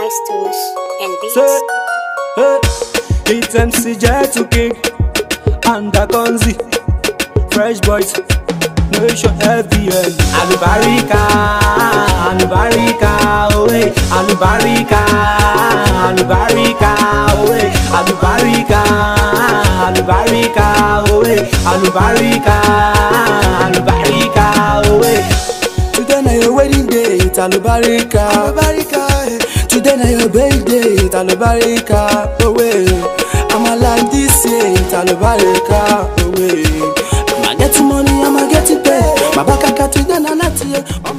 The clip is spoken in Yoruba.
nice tunes and beats. It's MC Jet King and Dakonzi, Fresh Boys, Nation FBN. Alubarika, Alubarika, owe, Alubarika, Alubarika, owe, Alubarika, Alubarika, owe, Alubarika, Alubarika, owe. Today na your wedding day, it's Alubarika, Alubarika. Today na your birthday, it's Alubarika, owe. I'ma like this year, it's Alubarika, owe. I'ma get money, I'ma get it paid. My back I got it, then I not here.